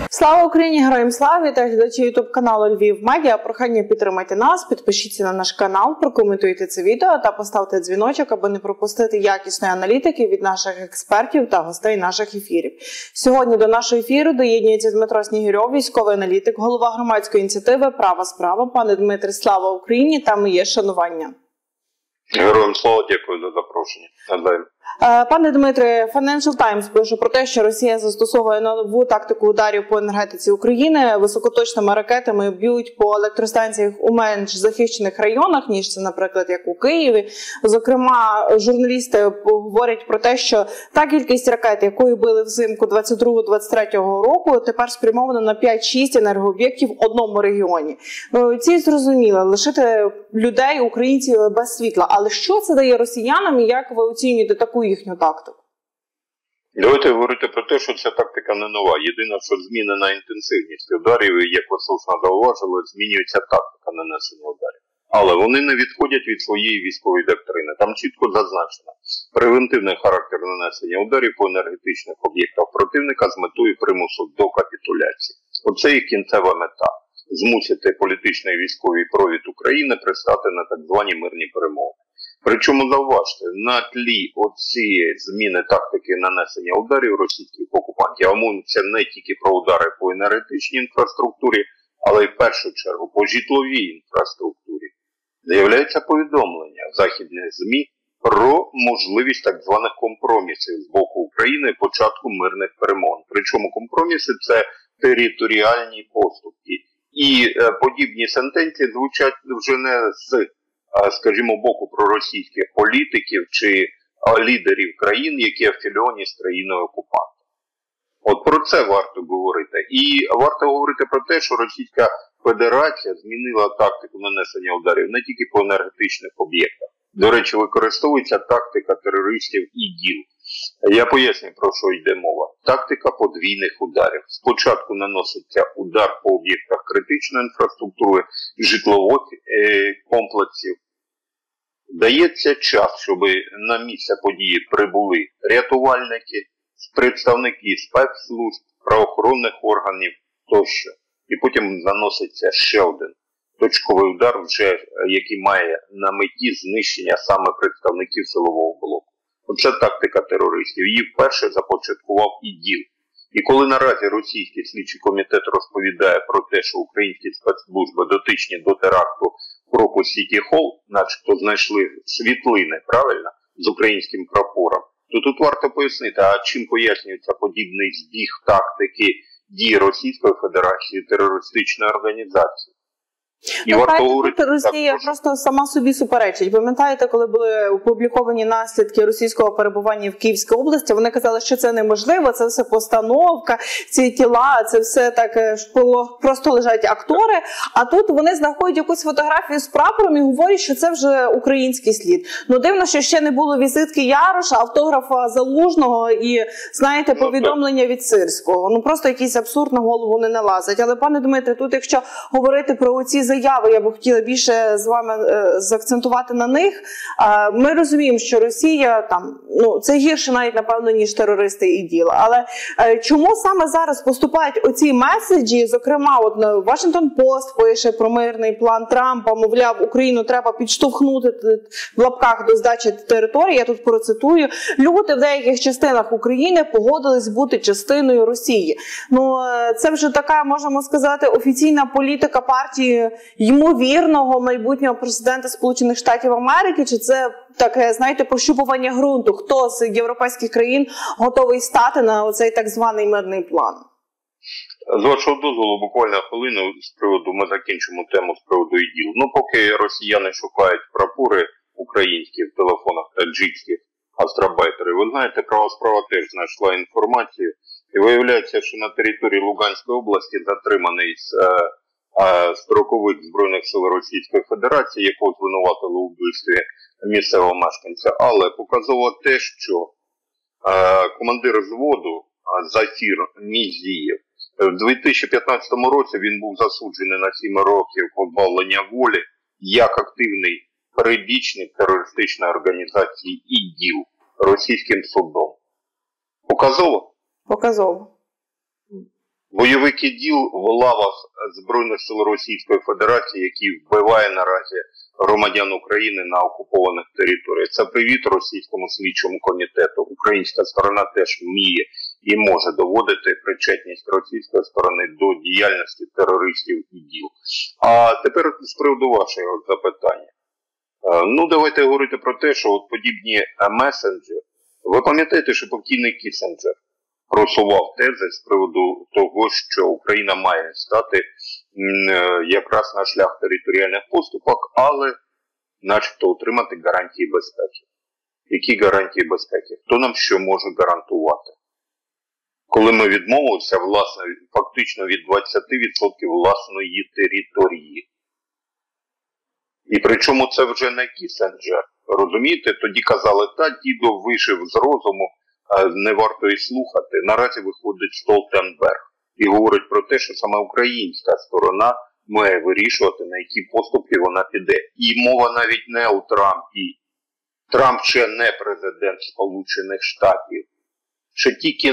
Слава Україні, героям слава! Вітаю глядачі ютуб-каналу Львів Медіа. Прохання підтримайте нас, підпишіться на наш канал, прокоментуйте це відео та поставте дзвіночок, аби не пропустити якісної аналітики від наших експертів та гостей наших ефірів. Сьогодні до нашого ефіру доєднується Дмитро Снігирьов, військовий аналітик, голова громадської ініціативи «Права справа». Пане Дмитре, слава Україні та моє шанування. Героям слава, дякую за запрошення. Надаємо. Пане Дмитре, Financial Times пише про те, що Росія застосовує нову тактику ударів по енергетиці України. Високоточними ракетами б'ють по електростанціях у менш захищених районах, ніж це, наприклад, як у Києві. Зокрема, журналісти говорять про те, що та кількість ракет, якою били взимку 22-23 року, тепер спрямована на 5-6 енергооб'єктів в одному регіоні. Ці зрозуміло, лишити людей, українців без світла. Але що це дає росіянам і як ви оцінюєте таку їхню тактику? Давайте говорити про те, що ця тактика не нова. Єдине, що змінена інтенсивність ударів, і, як ви слушно зауважили, змінюється тактика нанесення ударів. Але вони не відходять від своєї військової доктрини. Там чітко зазначено превентивний характер нанесення ударів по енергетичних об'єктах противника з метою примусу до капітуляції. Оце їх кінцева мета. Змусити політичний і військовий провід України пристати на так звані мирні перемовини. Причому, зауважте, на тлі оцієї зміни тактики нанесення ударів російських окупантів, а мовиться не тільки про удари по енергетичній інфраструктурі, але й в першу чергу по житловій інфраструктурі, з'являється повідомлення в західних ЗМІ про можливість так званих компромісів з боку України початку мирних перемовин. Причому компроміси – це територіальні поступки. І подібні сентенції звучать вже не з, скажімо, боку проросійських політиків чи лідерів країн, які афілійовані з країною окупантом. От про це варто говорити. І варто говорити про те, що Російська Федерація змінила тактику нанесення ударів не тільки по енергетичних об'єктах. До речі, використовується тактика терористів ІГІЛ. Я поясню, про що йде мова. Тактика подвійних ударів. Спочатку наноситься удар по об'єктах критичної інфраструктури, житлових комплексів. Дається час, щоб на місце події прибули рятувальники, представники спецслужб, правоохоронних органів тощо. І потім наноситься ще один точковий удар, вже який має на меті знищення саме представників силового блоку. Оце тактика терористів. Її вперше започаткував ІГІЛ. І коли наразі російський слідчий комітет розповідає про те, що українські спецслужби дотичні до теракту в Крокус Сіті Холл, начебто знайшли світлини, правильно, з українським прапором, то тут варто пояснити, а чим пояснюється подібний збіг тактики дії Російської Федерації терористичної організації. І Росія просто сама собі суперечить. Пам'ятаєте, коли були опубліковані наслідки російського перебування в Київській області, вони казали, що це неможливо, це все постановка, ці тіла, це все так просто лежать актори, а тут вони знаходять якусь фотографію з прапором і говорять, що це вже український слід. Ну дивно, що ще не було візитки Яроша, автографа Залужного і, знаєте, повідомлення від Сирського. Ну просто якийсь абсурд на голову не налазить. Але, пане Дмитре, тут якщо говорити про оці заяви, я б хотіла більше з вами заакцентувати на них. Ми розуміємо, що Росія там, це гірше навіть, напевно, ніж терористи ІГІЛ. Але чому саме зараз поступають оці меседжі? Зокрема, от Washington Post пише про мирний план Трампа, мовляв, Україну треба підштовхнути в лапках до здачі території. Я тут процитую. Люди в деяких частинах України погодились бути частиною Росії. Ну, це вже така, можемо сказати, офіційна політика партії ймовірного майбутнього президента Сполучених Штатів Америки, чи це таке, знаєте, прощупування ґрунту, хто з європейських країн готовий стати на оцей так званий мирний план? З вашого дозволу, буквально хвилину з приводу, ми закінчимо тему з приводу ІГІЛ. Ну, поки росіяни шукають прапори українські в телефонах таджикських гастарбайтерів, ви знаєте, Права справа теж знайшла інформацію, і виявляється, що на території Луганської області затриманий строковик Збройних сил Російської Федерації, якого звинуватили у вбивстві місцевого мешканця. Але показово те, що командир взводу Зафір Мізієв в 2015 році він був засуджений на 7 років позбавлення волі як активний прибічник терористичної організації ІГІЛ російським судом. Показово? Показово. Бойовик іділ в лавах Збройних сил Російської Федерації, який вбиває наразі громадян України на окупованих територіях. Це привіт Російському слідчому комітету. Українська сторона теж вміє і може доводити причетність російської сторони до діяльності терористів іділ. А тепер з приводу вашого запитання. Ну, давайте говорити про те, що от подібні месенджери. Ви пам'ятаєте, що покійний Кіссінджер просував тези з приводу того, що Україна має стати якраз на шлях територіальних поступок, але начебто отримати гарантії безпеки. Які гарантії безпеки? Хто нам що може гарантувати? Коли ми відмовилися, власне, фактично від 20% власної території. І причому це вже не Кіссінджер. Розумієте, тоді казали, та дідо вишив з розуму, не варто і слухати. Наразі виходить Столтенберг і говорить про те, що саме українська сторона має вирішувати, на які поступки вона піде. І мова навіть не у Трампі. Трамп ще не президент Сполучених Штатів. Ще тільки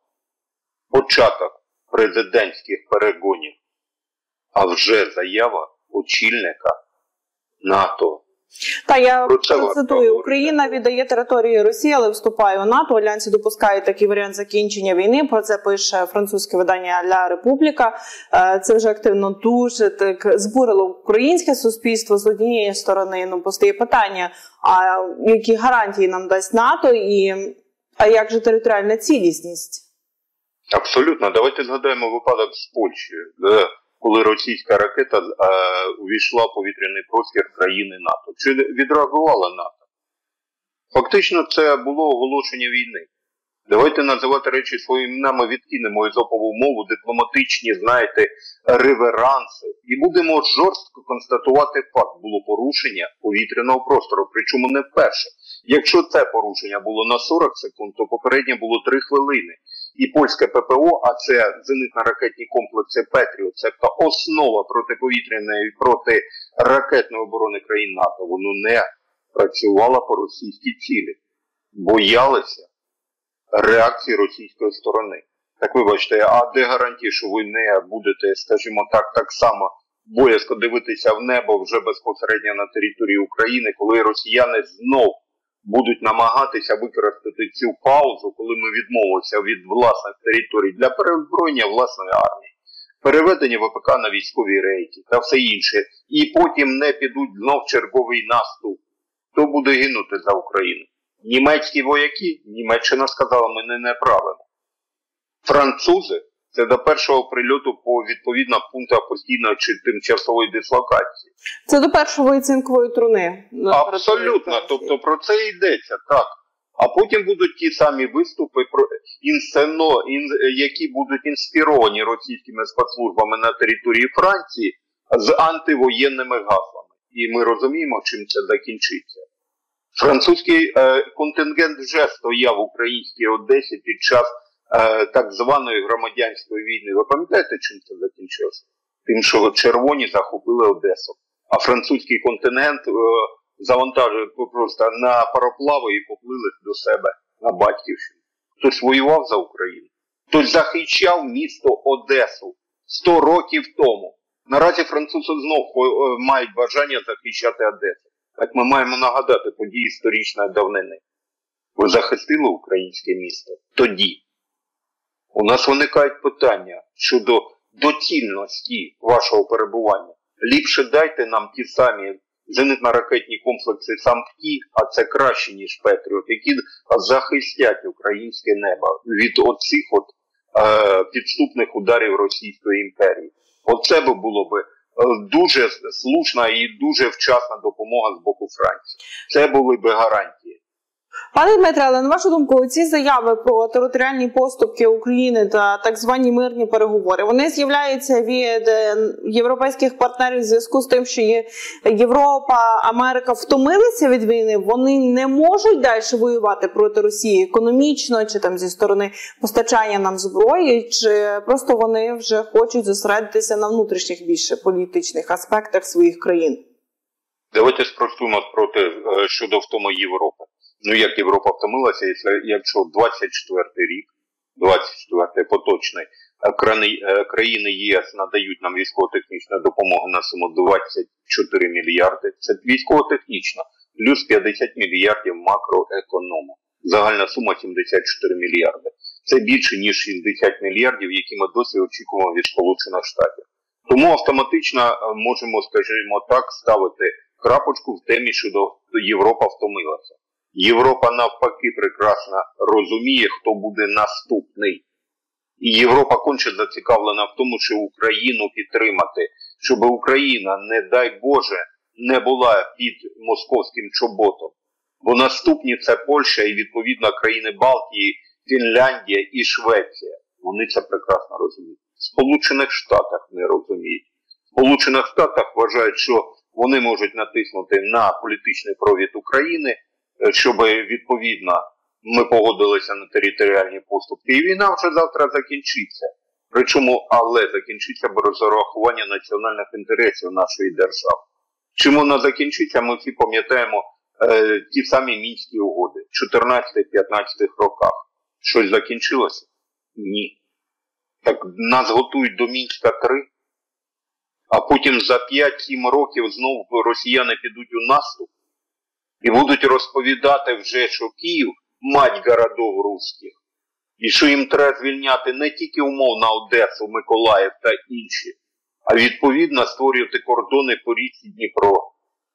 початок президентських перегонів, а вже заява очільника НАТО. Та я цитую, Україна віддає території Росії, але вступає у НАТО. Альянсі допускає такий варіант закінчення війни. Про це пише французьке видання «Ля Републіка». Це вже активно дуже так збурило українське суспільство. З однієї сторони, постає питання, а які гарантії нам дасть НАТО, а як же територіальна цілісність? Абсолютно. Давайте згадаємо випадок з Польщею, коли російська ракета увійшла в повітряний простір країни НАТО. Чи відреагувала НАТО? Фактично це було оголошення війни. Давайте називати речі своїми іменами, відкинемо езопову мову, дипломатичні, реверанси. І будемо жорстко констатувати факт. Було порушення повітряного простору, причому не вперше. Якщо це порушення було на 40 секунд, то попереднє було 3 хвилини. І польське ППО, а це зенитно-ракетні комплекси «Петріот», це основа протиповітряної і протиракетної оборони країн НАТО, воно не працювало по російській цілі. Боялися реакції російської сторони. Так вибачте, а де гарантії, що ви не будете, скажімо так само боязко дивитися в небо вже безпосередньо на території України, коли росіяни знов будуть намагатися використати цю паузу, коли ми відмовилися від власних територій для переозброєння власної армії, переведення ВПК на військові рейки та все інше, і потім не підуть знов черговий наступ. Хто буде гинути за Україну? Німецькі вояки? Німеччина сказала, ми не правимо. Французи? Це до першого прильоту по відповідно пунктах постійної чи тимчасової дислокації. Це до першої цинкової труни. Абсолютно. Тобто про це йдеться, так. А потім будуть ті самі виступи, які будуть інспіровані російськими спецслужбами на території Франції з антивоєнними гаслами. І ми розуміємо, чим це закінчиться. Французький контингент вже стояв в українській Одесі під час так званої громадянської війни. Ви пам'ятаєте, чим це закінчилося? Тим, що червоні захопили Одесу. А французький контингент завантажив просто на пароплави і поплили до себе на батьківщину. Хтось воював за Україну. Хтось захищав місто Одесу 100 років тому. Наразі французи знов мають бажання захищати Одесу. Так ми маємо нагадати події історичної давнини. Ви захистили українське місто? Тоді. У нас виникають питання щодо доцільності вашого перебування. Ліпше дайте нам ті самі зенитно-ракетні комплекси «Сампті», а це краще, ніж «Петріот», які захистять українське небо від оцих підступних ударів Російської імперії. Оце було б дуже слушна і дуже вчасна допомога з боку Франції. Це були б гарантії. Пане Дмитре, але на вашу думку, ці заяви про територіальні поступки України та так звані мирні переговори, вони з'являються від європейських партнерів в зв'язку з тим, що Європа, Америка втомилися від війни, вони не можуть далі воювати проти Росії економічно, чи там зі сторони постачання нам зброї, чи просто вони вже хочуть зосередитися на внутрішніх більше політичних аспектах своїх країн? Давайте спростуємо щодо втоми Європи. Ну, як Європа втомилася, якщо 24-й рік, 24-й поточний, країни ЄС надають нам військово-технічну допомогу на суму 24 мільярди. Це військово-технічна. Плюс 50 мільярдів макроеконому. Загальна сума 74 мільярди. Це більше, ніж 60 мільярдів, які ми досі очікуємо від Сполучених Штатів. Тому автоматично можемо, скажімо так, ставити крапочку в темі, що Європа втомилася. Європа навпаки прекрасно розуміє, хто буде наступний. І Європа конче зацікавлена в тому, щоб Україну підтримати, щоб Україна, не дай Боже, не була під московським чоботом. Бо наступні це Польща і, відповідно, країни Балтії, Фінляндія і Швеція. Вони це прекрасно розуміють. В Сполучених Штатах не розуміють. В Сполучених Штатах вважають, що вони можуть натиснути на політичний провід України, щоб, відповідно, ми погодилися на територіальні поступки. І війна вже завтра закінчиться. Причому, але закінчиться без урахування національних інтересів нашої держави. Чим вона закінчиться, ми всі пам'ятаємо ті самі Мінські угоди в 14-15 роках. Щось закінчилося? Ні. Так нас готують до Мінська 3, а потім за 5-7 років знову росіяни підуть у наступ і будуть розповідати вже, що Київ – мать городов руських, і що їм треба звільняти не тільки умовно Одесу, Миколаїв та інші, а відповідно створювати кордони по річці Дніпро.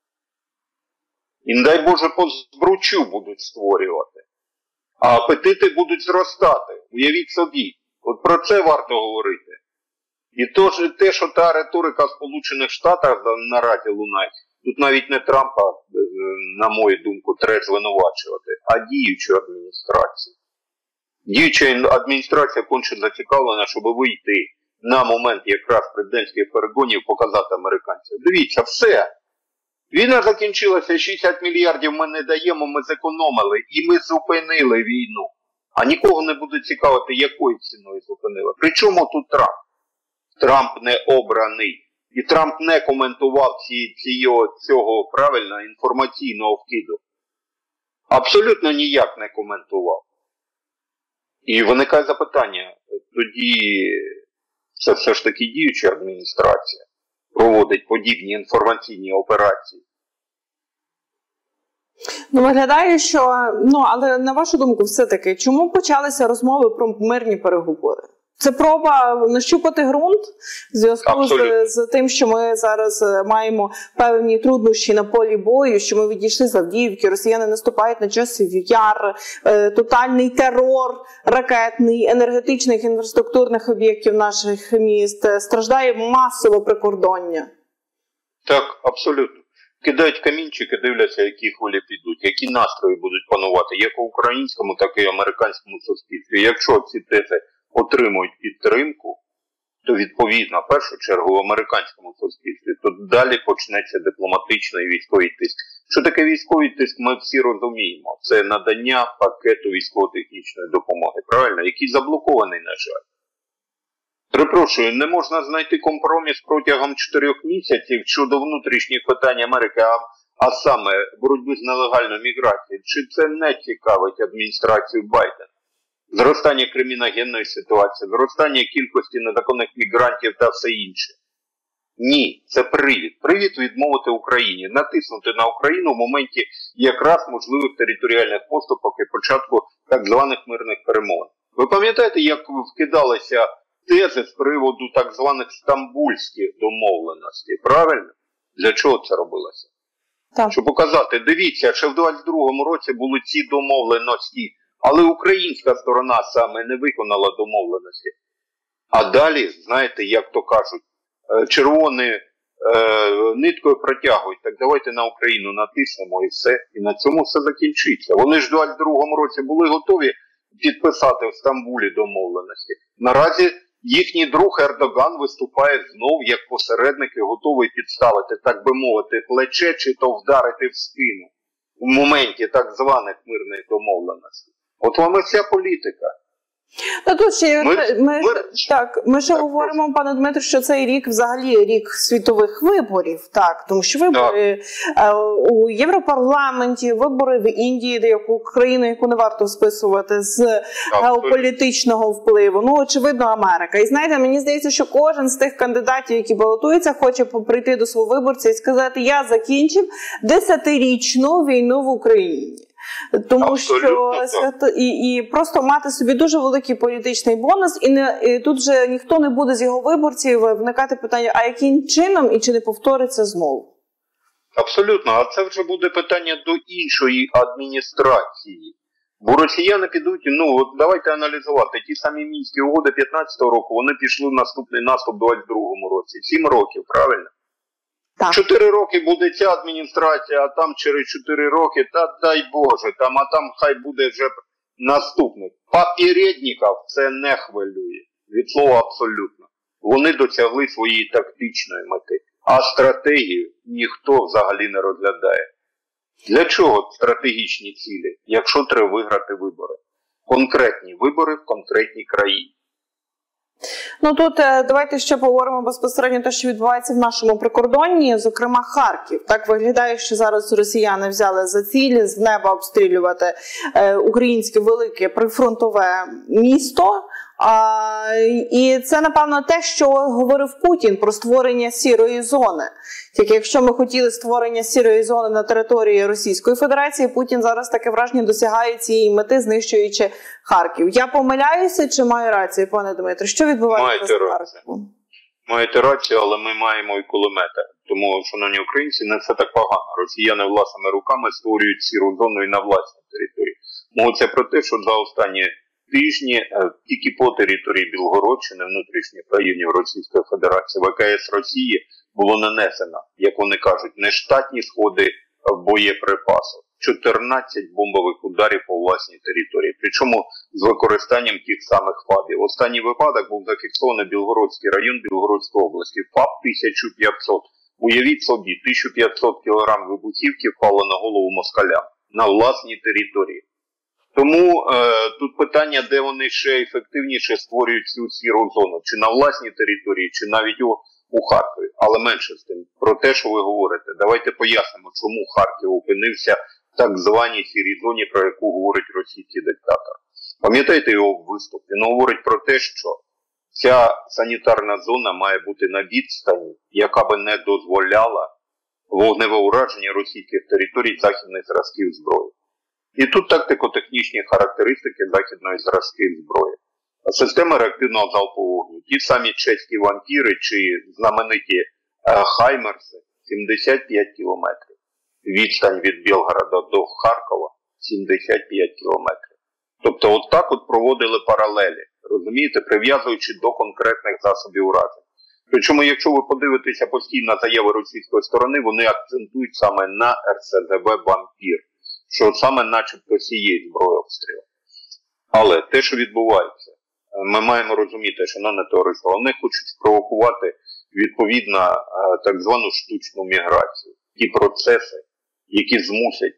І, не дай Боже, по Збручу будуть створювати. А апетити будуть зростати. Уявіть собі. От про це варто говорити. І те, що та риторика в Сполучених Штатах наразі лунає, тут навіть не Трампа, на мою думку, треба звинувачувати, а діючу адміністрацію. Діюча адміністрація конче зацікавлена, щоб вийти на момент якраз президентських перегонів, показати американцям. Дивіться, все. Війна закінчилася, 60 мільярдів ми не даємо, ми зекономили і ми зупинили війну. А нікого не буде цікавити, якою ціною зупинили. Причому тут Трамп? Трамп не обраний. І Трамп не коментував цього правильно інформаційного вкиду. Абсолютно ніяк не коментував. І виникає запитання, тоді це все ж таки діюча адміністрація проводить подібні інформаційні операції. Ну, виглядає, що, але на вашу думку, все-таки, чому почалися розмови про мирні переговори? Це проба нащупати ґрунт в зв'язку з тим, що ми зараз маємо певні труднощі на полі бою, що ми відійшли з Авдіївки, росіяни наступають на Часів Яр, тотальний терор ракетний, енергетичних, інфраструктурних об'єктів наших міст, страждає масово прикордоння. Так, абсолютно. Кидають камінчики, дивляться, які хвилі підуть, які настрої будуть панувати, як у українському, так і американському суспільстві. Якщо ці тези отримують підтримку, то відповідно, в першу чергу, в американському суспільстві, то далі почнеться дипломатичний військовий тиск. Що таке військовий тиск, ми всі розуміємо. Це надання пакету військово-технічної допомоги, правильно? Який заблокований, на жаль. Перепрошую, не можна знайти компроміс протягом 4 місяців щодо внутрішніх питань Америки, а саме боротьби з нелегальною міграцією. Чи це не цікавить адміністрацію Байдена? Зростання криміногенної ситуації, зростання кількості незаконних мігрантів та все інше. Ні, це привід. Привід відмовити Україні, натиснути на Україну в моменті якраз можливих територіальних поступок і початку так званих мирних перемовин. Ви пам'ятаєте, як вкидалися тези з приводу так званих стамбульських домовленостей, правильно? Для чого це робилося? Так. Щоб показати, дивіться, ще в 22-му році були ці домовленості, але українська сторона саме не виконала домовленості. А далі, знаєте, як то кажуть, червоною ниткою протягують, так давайте на Україну натиснемо і все, і на цьому все закінчиться. Вони ж в 22-му році були готові підписати в Стамбулі домовленості. Наразі їхній друг Ердоган виступає знов як посередник і готовий підставити, так би мовити, плече чи то вдарити в спину в моменті так званих мирних домовленостей. От вам і вся політика. Ну, тут ще ми ще говоримо, пане Дмитро, що цей рік взагалі рік світових виборів, так, тому що вибори у Європарламенті, вибори в Індії, де яку країну, яку не варто списувати з геополітичного впливу. Ну, очевидно, Америка. І знаєте, мені здається, що кожен з тих кандидатів, які балотуються, хоче прийти до свого виборця і сказати: я закінчив 10-річну війну в Україні. Тому абсолютно, що і просто мати собі дуже великий політичний бонус, і тут же ніхто не буде з його виборців виникати питання, а яким чином і чи не повториться знову? Абсолютно, а це вже буде питання до іншої адміністрації. Бо росіяни підуть, от давайте аналізувати, ті самі Мінські угоди 15-го року, вони пішли в наступний наступ в 22-му році. 7 років, правильно? Так. 4 роки буде ця адміністрація, а там через 4 роки, та дай Боже, а там хай буде вже наступник. Попередників це не хвилює. Від слова абсолютно. Вони досягли своєї тактичної мети. А стратегію ніхто взагалі не розглядає. Для чого стратегічні цілі, якщо треба виграти вибори? Конкретні вибори в конкретній країні. Ну тут давайте ще поговоримо безпосередньо те, що відбувається в нашому прикордонні, зокрема Харків. Так виглядає, що зараз росіяни взяли за ціль з неба обстрілювати українське велике прифронтове місто. І це, напевно, те, що говорив Путін про створення сірої зони. Тільки якщо ми хотіли створення сірої зони на території Російської Федерації, Путін зараз таке враження досягає цієї мети, знищуючи Харків. Я помиляюся чи маю рацію, пане Дмитро? Що відбувається з Харковом? Маєте рацію, але ми маємо і кулемети. Тому, шановні українці, не все так погано. Росіяни власними руками створюють сіру зону і на власній території. Мовиться про те, що за останні тижні тільки по території Білгородщини, внутрішніх районів Російської Федерації, ВКС Росії було нанесено, як вони кажуть, нештатні сходи боєприпасу. 14 бомбових ударів по власній території, причому з використанням тих самих ФАБів. Останній випадок був зафіксований Білгородський район Білгородської області. ФАБ 1500. Уявіть собі, 1500 кг вибухівки впало на голову москалям на власній території. Тому тут питання, де вони ще ефективніше створюють цю сіру зону. Чи на власній території, чи навіть у Харкові. Але менше з тим, про те, що ви говорите. Давайте пояснимо, чому Харків опинився в так званій сірій зоні, про яку говорить російський диктатор. Пам'ятаєте його виступ? Він говорить про те, що ця санітарна зона має бути на відстані, яка би не дозволяла вогневе ураження російських територій західних зразків зброї. І тут тактико-технічні характеристики західної зразків зброї. Система реактивного залпового вогню. Ті самі чеські вампіри чи знамениті Хаймерси 75 кілометрів. Відстань від Білгорода до Харкова 75 кілометрів. Тобто от так от проводили паралелі, розумієте, прив'язуючи до конкретних засобів ураження. Причому, якщо ви подивитеся постійно заяви російської сторони, вони акцентують саме на РСЗВ «Вампір», що саме начебто сіє зброя обстрілу. Але те, що відбувається, ми маємо розуміти, що не товариство, вони хочуть спровокувати відповідно так звану штучну міграцію. Ті процеси, які змусять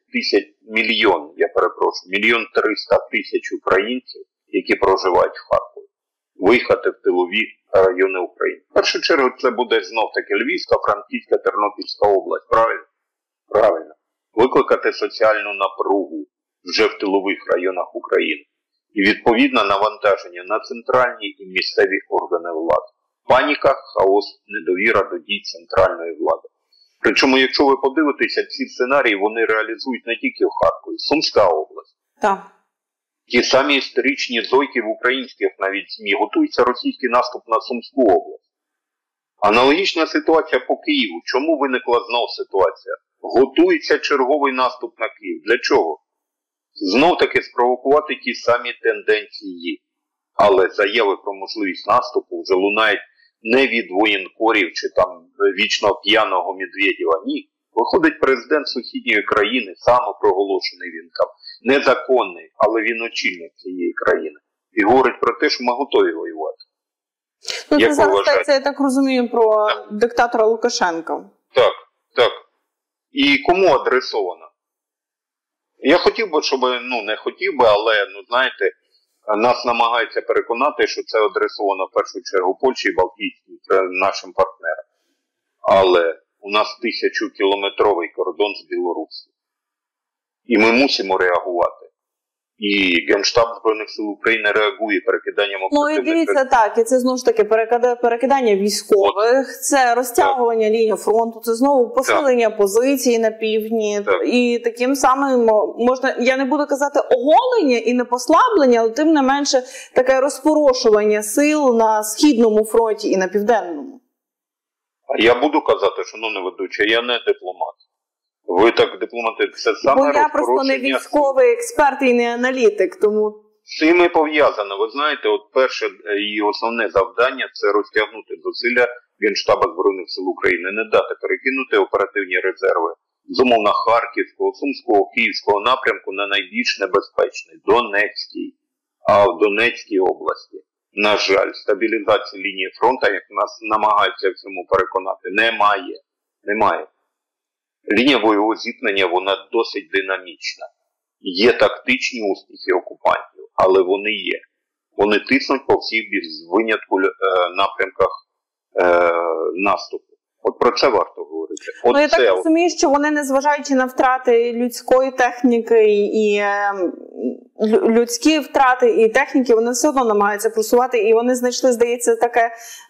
1,3 мільйона українців, які проживають в Харкові, виїхати в тилові райони України. В першу чергу це буде знов-таки Львівська, Франківська, Тернопільська область. Правильно? Правильно. Викликати соціальну напругу вже в тилових районах України. І відповідно навантаження на центральні і місцеві органи влади. Паніка, хаос, недовіра до дій центральної влади. Причому, якщо ви подивитеся, ці сценарії, вони реалізують не тільки в Харкові, Сумська область. Так. Ті самі історичні зойки в українських навіть ЗМІ. Готується російський наступ на Сумську область. Аналогічна ситуація по Києву. Чому виникла знов ситуація? Готується черговий наступ на Київ. Для чого? Знов-таки спровокувати ті самі тенденції. Але заяви про можливість наступу вже лунають не від воєнкорів чи там вічно п'яного Медведєва. Ні. Виходить президент сусідньої країни, самопроголошений він там, незаконний, але він очільник цієї країни. І говорить про те, що ми готові воювати. Ну, це зараз, я так розумію, про диктатора Лукашенка. Так, так. І кому адресовано? Я хотів би, щоб, не хотів би, але, знаєте, нас намагаються переконати, що це адресовано в першу чергу Польщі і Балтійській, нашим партнерам. Але у нас 1000-кілометровий кордон з Білорусі. І ми мусимо реагувати. І Генштаб Збройних сил України реагує перекиданням оперативних... Ну і дивіться, так, і це знову ж таки перекидання військових, це розтягування лінії фронту, це знову посилення позицій на півдні. І таким самим можна, я не буду казати оголення і не послаблення, але тим не менше таке розпорошування сил на Східному фронті і на Південному. Я буду казати, шановний ведучий, я не дипломат. Ви так дипломати, це саме розпорошення... Бо я просто не військовий експерт і не аналітик, тому... З цим і пов'язано. Ви знаєте, от перше і основне завдання – це розтягнути зусилля Генштаба Збройних сил України, не дати перекинути оперативні резерви з умовно Харківського, Сумського, Київського напрямку на найбільш небезпечний – Донецький. А в Донецькій області, на жаль, стабілізації лінії фронту, як нас намагаються в цьому переконати, немає. Лінія бойового зіткнення, вона досить динамічна. Є тактичні успіхи окупантів, але вони є. Вони тиснуть по всіх без винятку напрямках наступу. От про це варто говорити. Ну, я так розумію, що вони, незважаючи на втрати людської техніки і людські втрати і техніки, вони все одно намагаються просувати, і вони знайшли, здається, таке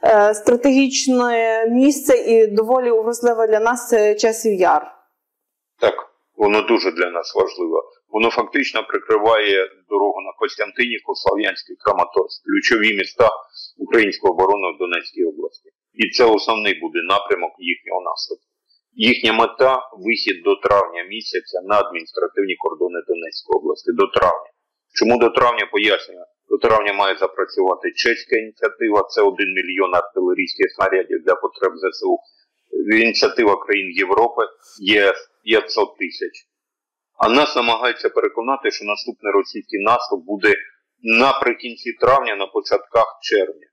стратегічне місце і доволі угрозливе для нас – це Часів Яр. Так, воно дуже для нас важливо. Воно фактично прикриває дорогу на Костянтинівку, Слов'янський, Краматорськ, ключові міста української оборони в Донецькій області. І це основний буде напрямок їхнього наступу. Їхня мета – вихід до травня місяця на адміністративні кордони Донецької області. До травня. Чому до травня? Пояснюю. До травня має запрацювати чеська ініціатива. Це 1 мільйон артилерійських снарядів для потреб ЗСУ. Ініціатива країн Європи є 500 тисяч. А нас намагаються переконати, що наступний російський наступ буде наприкінці травня, на початках червня.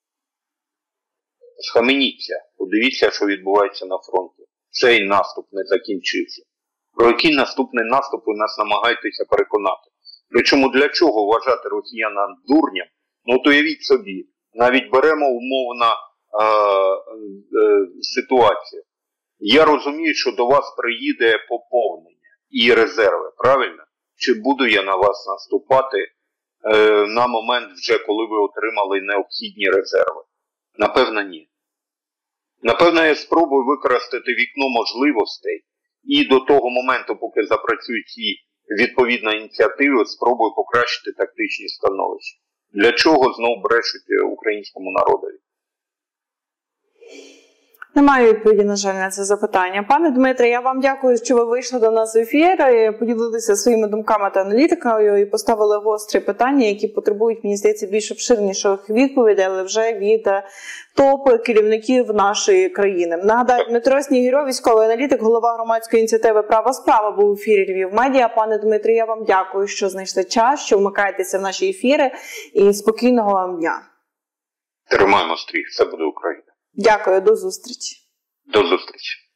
Схаменіться, подивіться, що відбувається на фронті. Цей наступ не закінчився. Про який наступний наступ ви нас намагаєтеся переконати? Причому для чого вважати росіянам дурням? Ну, то уявіть собі, навіть беремо умовна ситуацію. Я розумію, що до вас приїде поповнення і резерви, правильно? Чи буду я на вас наступати на момент вже, коли ви отримали необхідні резерви? Напевно, ні. Напевно, я спробую використати вікно можливостей і до того моменту, поки запрацюють ці відповідні ініціативи, спробую покращити тактичні становища. Для чого знов брешуть українському народові? Немає відповіді, на жаль, на це запитання. Пане Дмитре, я вам дякую, що ви вийшли до нас в ефір, поділилися своїми думками та аналітикою і поставили гострі питання, які потребують, мені здається, більш обширніших відповідей, але вже від топ-керівників нашої країни. Нагадаю, Дмитро Снігирьов, військовий аналітик, голова громадської ініціативи «Права справа», був в ефірі Львів Медіа. Пане Дмитре, я вам дякую, що знайшли час, що вмикаєтеся в наші ефіри, і спокійного вам дня. Тримаємо стрій, це буде Україна. Дякую, до зустрічі. До зустрічі.